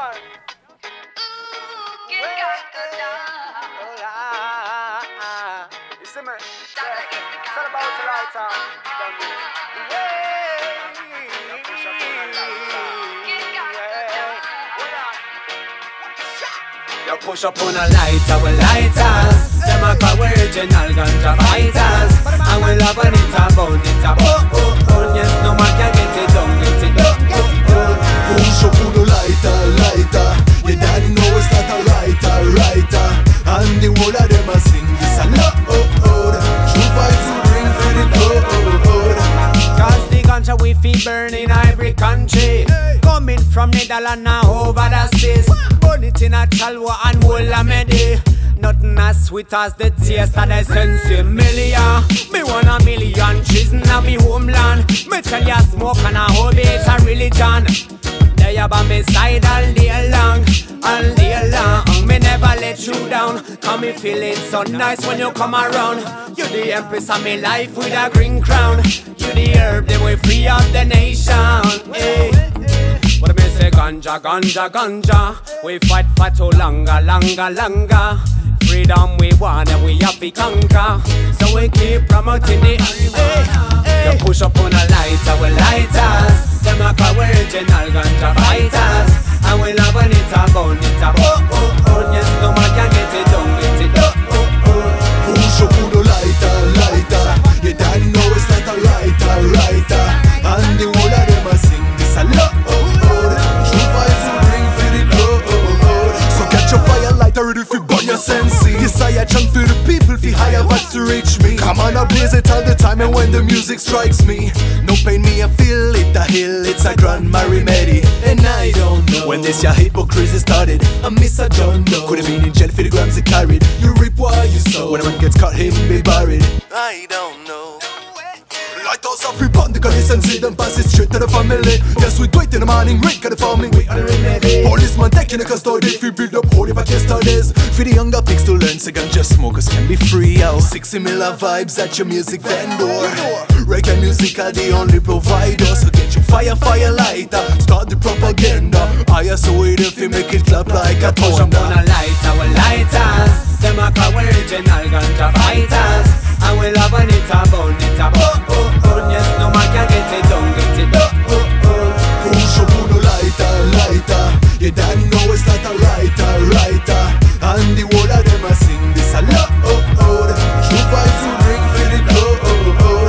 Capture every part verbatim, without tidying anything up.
You push up on a lighter, we lighters. Them a call we original ganja fighters. And we love when it's a bone, it's a oh oh oh. Yes, no man can get it done, get it done, get it done. Push up on a lighter, lighter. Your daddy know it's not a writer, writer. And the whole of them a sing this a love, oh oh. True vibes we bring for the good, oh oh. Cause the ganja we feel burn in every country. Coming from Netherlands and over the seas. Burn it in a chalwa and whole a medi. Nothing as sweet as the taste of the sensimilia. Me want a million trees in a me homeland. Me tell ya smoke and a hobby it's a religion. There you by me side all day long, all day long. Me never let you down. Cause me feeling so nice when you come around. You the empress of me life with a green crown. You the herb that we free up the nation. Hey. What me say ganja, ganja, ganja. We fight for too longer, longer, longer. Freedom we want and we have to conquer. So we keep promoting it. Hey, hey. You push up on a lighter, we lighters. Them a call we original ganja fighters. And we love when it's a bone, it's a oh oh oh. Yes, no man can get it done, get it done, oh oh. Push up on a lighter, lighter. Your daddy know it's not a writer, writer. And the whole of them a sing this a love, oh oh. True vibes we bring for the good, oh oh. So catch your fire lighter ready for burn your sense. Yes, I a chant for the people, for higher vibes to reach me. Come on, I blaze it all the time, and when the music strikes me, no pain me, I feel it, a hill, it's a grandma remedy. And I don't know when this your hypocrisy started. I miss a John Doe. Could have been in jail for the grams he carried. You reap what you sow. When a man gets caught, him be buried. I don't know. Lighthouse off we bond the consistency, then pass it straight to the family. Yes, we do it in the morning, ring at the farming, we are the remedy. Policeman taking a custody, if we build up holy back yesterday's. For the younger pigs to learn, so ganja smokers can be free out. sixty miller vibes at your music vendor. Reggae music are the only provider. So get your fire, fire lighter, start the propaganda. I so wait if you make it clap like a thunder. Push up on a lighter, we lighters. Them a call we original ganja fighters. And we love when it's a bone, it's a oh oh oh. Yes, no man can get it done, get it done, oh oh. Push up on a lighter, lighter. Your daddy know it's not a writer, writer. And the whole of them a sing this a love, oh oh. True vibes we bring for the good, oh oh.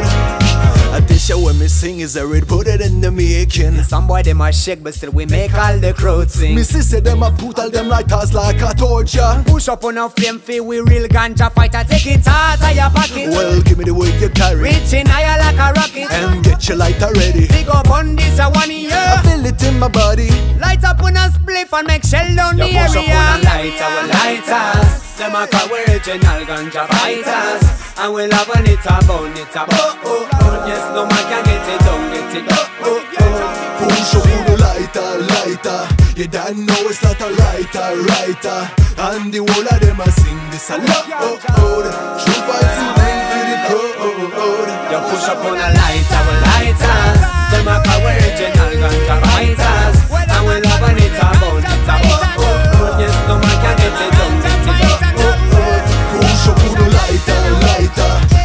And this show when me sing is a red, put it in the making. Some boy them a shake, but still we make all the crowd sing. Me sister them a put all them lighters like a torture. Push up on a flame feel we real ganja fighter. Take it out of your pocket. Well, give me the way you carry. Reaching higher like a rocket. And get your lighter ready. Big up on this a one year. I feel it in my body. Light up on a spliff and make shell down the area. Push up on a lighter, we lighters. Them a call we original ganja fighters. And we love when it's a bone, it's a oh oh oh. Yes, no man can get it done, get it oh oh oh. Push up on the lighter, lighter. Your dad know it's not a writer, writer. And the whole of them a sing this a love, oh oh. True vibes we bring for the good, oh oh. You push up on a lighter, we lighters. Them a call we original ganja fighters. And we love when it's a bone, it's a oh oh oh. Yes, no man can get it done, get it oh oh oh. Push up on the lighter, lighter.